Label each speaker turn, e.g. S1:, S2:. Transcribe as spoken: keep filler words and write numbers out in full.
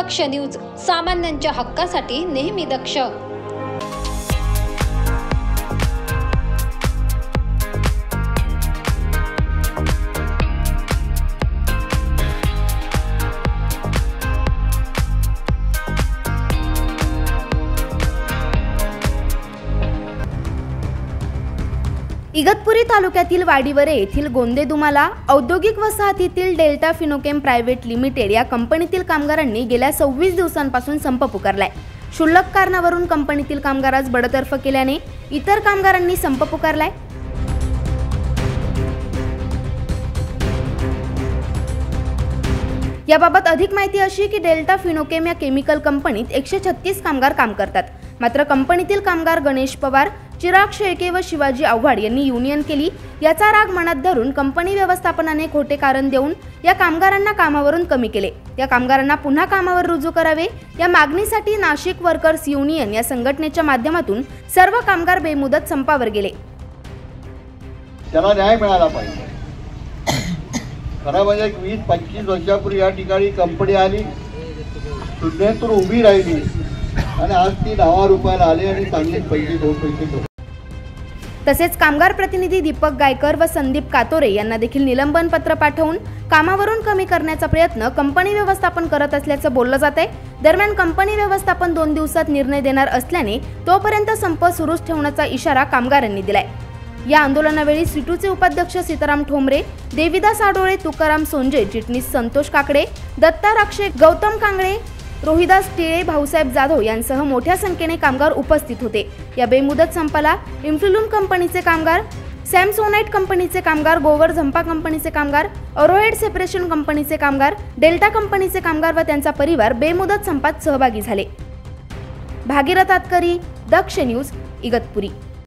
S1: दक्ष news, सामान्यांच्या हक्कासाठी नेहमी दक्ष।
S2: इगतपुरी तालुक्यातील वाडीवरे येथील गोंदेदुमाला औद्योगिक वसाहतीतील डेल्टा फिनोकेम प्रायव्हेट लिमिटेड या कंपनीतील कामगारांनी गेल्या सव्वीस दिवसांपासून संप पुकारलाय। क्षुल्लक कारणावरून कंपनीतील कामगारास बडतर्फ केल्याने इतर कामगारांनी संप पुकारलाय। याबाबत अधिक माहिती अशी की डेल्टा फिनोकेम या केमिकल कंपनीत एकशे छत्तीस कामगार काम करतात। मात्र कंपनीतील कामगार गणेश पवार, चिराग शेळके व शिवाजी आव्हाड यांनी युनियन केली। याचा राग मनात धरून कंपनी व्यवस्थापनाने खोटे कारण देऊन या कामगारांना कामावरून कमी केले। या कामगारांना पुन्हा कामावर रुजू करावे या मागणीसाठी नाशिक वर्कर्स युनियन या संघटनेच्या माध्यमातून सर्व कामगार बेमुदत संपावर गेले।
S3: त्याला न्याय मिळाला पाहिजे। खरं म्हणजे वीस पंचवीस वर्षापूर्वी या ठिकाणी कंपनी आली, शून्यातून उभी राहिली आणि आज ती दहा रुपयाला आली आणि चांगले पैसे दोन पैसे दोन।
S2: तसेच कामगार प्रतिनिधी दीपक गायकर व संदीप कातोरे यांना देखील निलंबन पत्र पाठवून कामावरून कमी करण्याचा प्रयत्न कंपनी व्यवस्थापन करत असल्याचं बोललं जात आहे। दरम्यान कंपनी व्यवस्थापन दोन दिवसात निर्णय देणार असल्याने तोपर्यंत संप सुरूच ठेवण्याचा इशारा कामगारांनी दिलाय। या आंदोलनावेळी सिटूचे उपाध्यक्ष सीताराम ठोंबरे, देविदास आडोळे, तुकाराम सोंजे, चिटणीस संतोष काकडे, दत्ता राक्षे, गौतम कांगळे, रोहिदास टिळे, भाऊसाहेब जाधव यांसह मोठ्या संख्येने कामगार उपस्थित होते। या बेमुदत संपाला इन्फ्लुलूम कंपनीचे कामगार, सॅमसोनाइट कंपनीचे कामगार, गोवर झंपा कंपनीचे कामगार, अरोहेड सेपरेशन कंपनीचे कामगार, डेल्टा कंपनीचे कामगार व त्यांचा परिवार बेमुदत संपात सहभागी झाले। भागीरथ आतकरी, दक्ष न्यूज, इगतपुरी।